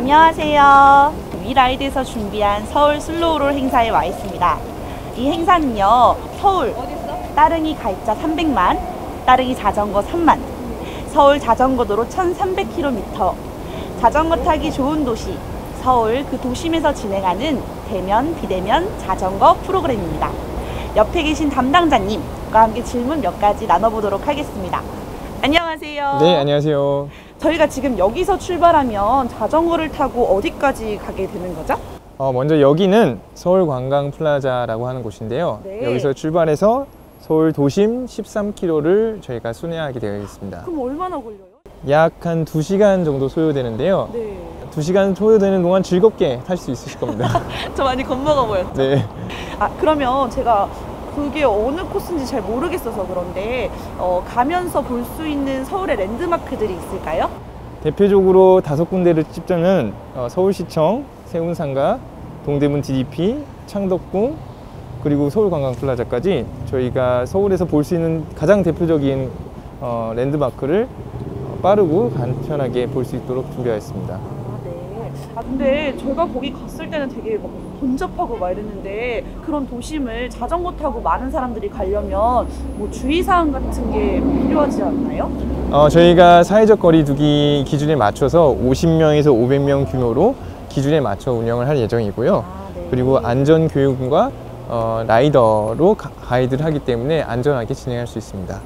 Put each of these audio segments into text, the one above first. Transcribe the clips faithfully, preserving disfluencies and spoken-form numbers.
안녕하세요. 위라이드에서 준비한 서울 슬로우롤 행사에 와 있습니다. 이 행사는요, 서울 따릉이 가입자 삼백만, 따릉이 자전거 삼만, 서울 자전거도로 천삼백 킬로미터, 자전거 타기 좋은 도시 서울 그 도심에서 진행하는 대면, 비대면 자전거 프로그램입니다. 옆에 계신 담당자님과 함께 질문 몇 가지 나눠보도록 하겠습니다. 안녕하세요. 네, 안녕하세요. 저희가 지금 여기서 출발하면 자전거를 타고 어디까지 가게 되는 거죠? 어, 먼저 여기는 서울관광플라자라고 하는 곳인데요. 네. 여기서 출발해서 서울 도심 십삼 킬로미터를 저희가 순회하게 되어 있습니다. 그럼 얼마나 걸려요? 약 한 두 시간 정도 소요되는데요. 네. 두 시간 소요되는 동안 즐겁게 탈 수 있으실 겁니다. 저 많이 겁먹어 보였죠? 네. 아, 그러면 제가 그게 어느 코스인지 잘 모르겠어서 그런데 어, 가면서 볼 수 있는 서울의 랜드마크들이 있을까요? 대표적으로 다섯 군데를 찝자면 어, 서울시청, 세운상가, 동대문 디디피, 창덕궁, 그리고 서울관광플라자까지 저희가 서울에서 볼 수 있는 가장 대표적인 어, 랜드마크를 빠르고 간편하게 볼 수 있도록 준비하였습니다. 아, 네. 아, 근데 저희가 거기 갔을 때는 되게 막 번잡하고 막 이랬는데 그런 도심을 자전거 타고 많은 사람들이 가려면 뭐 주의사항 같은 게 필요하지 않나요? 어, 저희가 사회적 거리 두기 기준에 맞춰서 오십 명에서 오백 명 규모로 기준에 맞춰 운영을 할 예정이고요. 아, 네. 그리고 안전교육과 어, 라이더로 가, 가이드를 하기 때문에 안전하게 진행할 수 있습니다.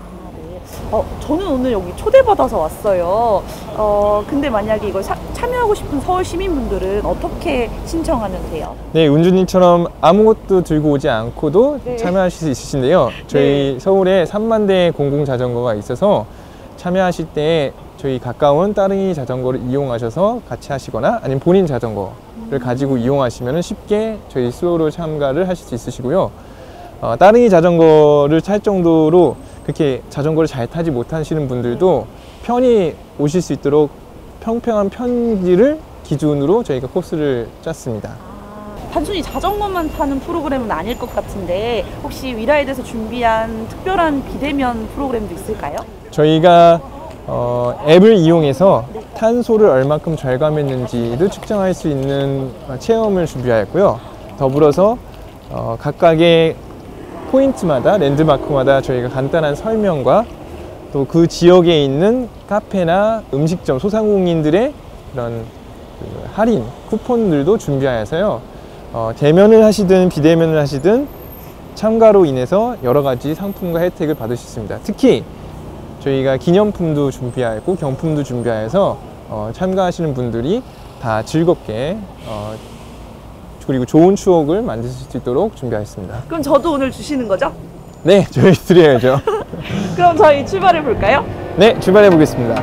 어, 저는 오늘 여기 초대받아서 왔어요. 어, 근데 만약에 이걸 사, 참여하고 싶은 서울 시민분들은 어떻게 신청하면 돼요? 네, 은주님처럼 아무것도 들고 오지 않고도 네. 참여하실 수 있으신데요. 저희 네. 서울에 삼만 대의 공공자전거가 있어서 참여하실 때 저희 가까운 따릉이 자전거를 이용하셔서 같이 하시거나 아니면 본인 자전거를 음. 가지고 이용하시면 쉽게 저희 슬로우롤 참가를 하실 수 있으시고요. 어, 따릉이 자전거를 탈 정도로 그렇게 자전거를 잘 타지 못하시는 분들도 편히 오실 수 있도록 평평한 편지를 기준으로 저희가 코스를 짰습니다. 아, 단순히 자전거만 타는 프로그램은 아닐 것 같은데 혹시 위라이드에서 준비한 특별한 비대면 프로그램도 있을까요? 저희가 어, 앱을 이용해서 탄소를 얼마큼 절감했는지도 측정할 수 있는 체험을 준비하였고요. 더불어서 어, 각각의 포인트마다, 랜드마크마다 저희가 간단한 설명과 또 그 지역에 있는 카페나 음식점, 소상공인들의 그런 그 할인 쿠폰들도 준비하여서요. 어, 대면을 하시든 비대면을 하시든 참가로 인해서 여러 가지 상품과 혜택을 받을 수 있습니다. 특히 저희가 기념품도 준비하였고 경품도 준비하여서 어, 참가하시는 분들이 다 즐겁게 어, 그리고 좋은 추억을 만드실 수 있도록 준비하였습니다. 그럼 저도 오늘 주시는 거죠? 네, 저희 드려야죠. 그럼 저희 출발해 볼까요? 네, 출발해 보겠습니다.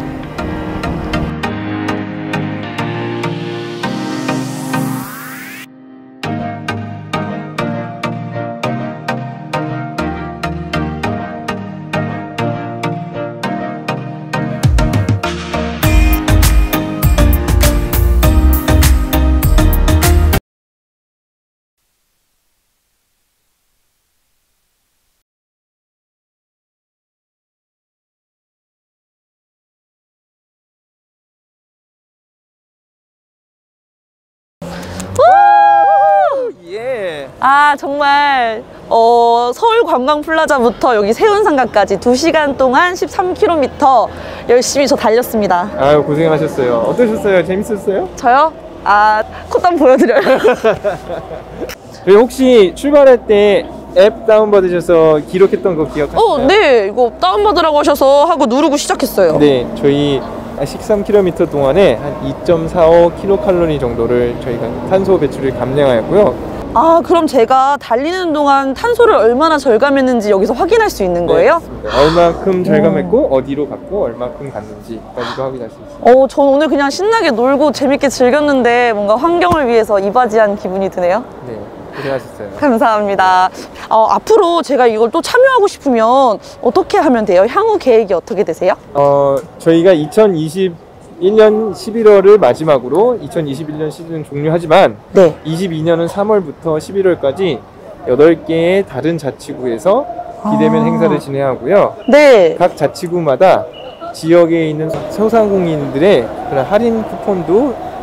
예. 아, 정말 어, 서울관광플라자부터 여기 세운상가까지 두 시간 동안 십삼 킬로미터 열심히 저 달렸습니다. 아유, 고생하셨어요. 어떠셨어요? 재밌었어요? 저요? 아, 콧담 보여드려요. 그리고 혹시 출발할 때 앱 다운받으셔서 기록했던 거 기억하시나요? 어, 네. 이거 다운받으라고 하셔서 하고 누르고 시작했어요. 네, 저희 십삼 킬로미터 동안에 한 이 점 사오 킬로칼로리 정도를 저희가 탄소 배출을 감량하였고요. 아, 그럼 제가 달리는 동안 탄소를 얼마나 절감했는지 여기서 확인할 수 있는 거예요? 네, 얼마큼 절감했고 어디로 갔고 얼마큼 갔는지까지도 확인할 수 있습니다. 어, 전 오늘 그냥 신나게 놀고 재밌게 즐겼는데 뭔가 환경을 위해서 이바지한 기분이 드네요. 네, 고생하셨어요. 감사합니다. 어, 앞으로 제가 이걸 또 참여하고 싶으면 어떻게 하면 돼요? 향후 계획이 어떻게 되세요? 어, 저희가 이천이십일 년 십일월을 마지막으로 이천이십일 년 시즌 종료하지만 네. 이십이 년은 삼월부터 십일월까지 여덟 개의 다른 자치구에서 비대면 아. 행사를 진행하고요. 네. 각 자치구마다 지역에 있는 소상공인들의 그런 할인 쿠폰도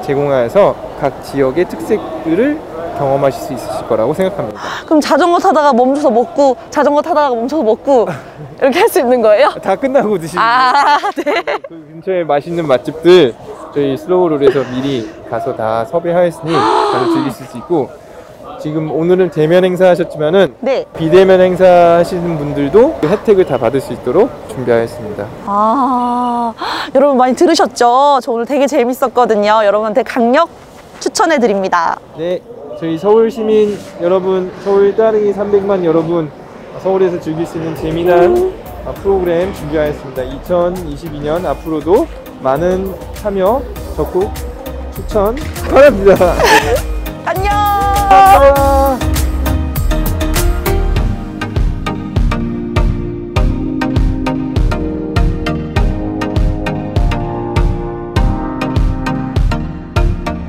제공하여서 각 지역의 특색들을 경험하실 수 있으실 거라고 생각합니다. 그럼 자전거 타다가 멈춰서 먹고 자전거 타다가 멈춰서 먹고 이렇게 할 수 있는 거예요? 다 끝나고 드시는 아, 네. 그 근처에 맛있는 맛집들 저희 슬로우롤에서 미리 가서 다 섭외하였으니 가서 즐길 수 있고, 지금 오늘은 대면 행사 하셨지만은 네. 비대면 행사 하시는 분들도 그 혜택을 다 받을 수 있도록 준비하였습니다. 아, 여러분 많이 들으셨죠? 저 오늘 되게 재밌었거든요. 여러분한테 강력 추천해 드립니다. 네, 저희 서울 시민 여러분, 서울 따릉이 삼백만 여러분, 서울에서 즐길 수 있는 재미난 프로그램 준비하였습니다. 이천이십이 년 앞으로도 많은 참여, 적극 추천 바랍니다. 안녕!